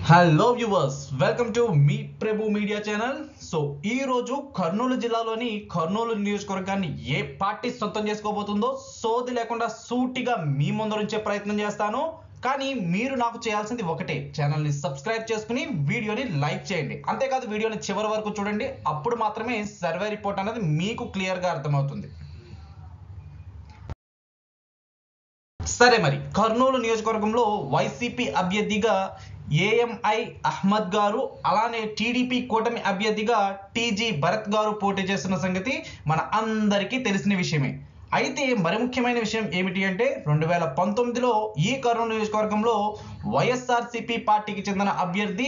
Hello viewers, welcome to మీ Prabhu media channel. So ఈ రోజు కర్నూలు జిల్లాలోని కర్నూలు నియోజకవర్గాన్ని ఏ పార్టీ సొంతం చేసుకోబోతుందో సోది లేకుండా సూటిగా మీ ముందరుంచే ప్రయత్నం చేస్తాను. కానీ మీరు నాకు చేయాల్సింది ఒకటే, ఛానల్ని సబ్స్క్రైబ్ చేసుకుని వీడియోని లైక్ చేయండి. అంతేకాదు వీడియోని చివరి వరకు చూడండి, అప్పుడు మాత్రమే సర్వే రిపోర్ట్ అనేది మీకు క్లియర్గా అర్థమవుతుంది. సరే, మరి కర్నూలు నియోజకవర్గంలో వైసీపీ అభ్యర్థిగా ఏఎంఐ అహ్మద్ గారు, అలానే టీడీపీ కూటమి అభ్యర్థిగా టీజీ భరత్ గారు పోటీ చేస్తున్న సంగతి మన అందరికీ తెలిసిన విషయమే. అయితే మరి ముఖ్యమైన విషయం ఏమిటి అంటే 2019లో ఈ కర్నూలు నియోజకవర్గంలో వైఎస్ఆర్సీపీ పార్టీకి చెందిన అభ్యర్థి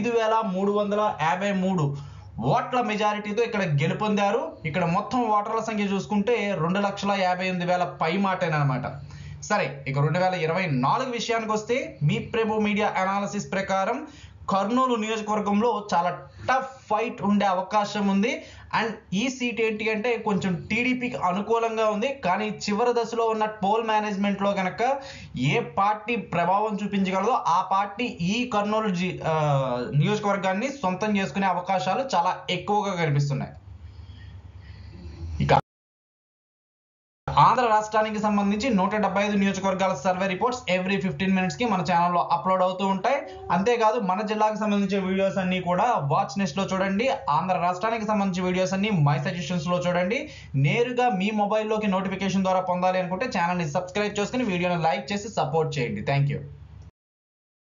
5353 ఓట్ల మెజారిటీతో ఇక్కడ గెలుపొందారు. ఇక్కడ మొత్తం ఓటర్ల సంఖ్య చూసుకుంటే 2,58,000 పై మాటేనమాట. సరే, ఇక 2024 విషయానికి వస్తే మీ ప్రభు మీడియా అనాలిసిస్ ప్రకారం కర్నూలు నియోజకవర్గంలో చాలా టఫ్ ఫైట్ ఉండే అవకాశం ఉంది. అండ్ ఈ సీట్ ఏంటి అంటే కొంచెం టీడీపీకి అనుకూలంగా ఉంది. కానీ చివరి దశలో ఉన్న పోల్ మేనేజ్మెంట్లో కనుక ఏ పార్టీ ప్రభావం చూపించగలదో ఆ పార్టీ ఈ కర్నూలు నియోజకవర్గాన్ని సొంతం చేసుకునే అవకాశాలు చాలా ఎక్కువగా కనిపిస్తున్నాయి. ఇక ఆంధ్ర రాష్ట్రానికి సంబంధించి 175 నియోజకవర్గాల సర్వే రిపోర్ట్స్ ఎవ్రీ 15 మినిట్స్కి మన ఛానల్లో అప్లోడ్ అవుతూ ఉంటాయి. అంతేకాదు మన జిల్లాకు సంబంధించిన వీడియోస్ అన్ని కూడా వాచ్ నెస్ట్లో చూడండి. ఆంధ్ర రాష్ట్రానికి సంబంధించిన వీడియోస్ అన్ని మై సజెషన్స్లో చూడండి. నేరుగా మీ మొబైల్లోకి నోటిఫికేషన్ ద్వారా పొందాలి అనుకుంటే ఛానల్ని సబ్స్క్రైబ్ చేసుకుని వీడియోని లైక్ చేసి సపోర్ట్ చేయండి. Thank you.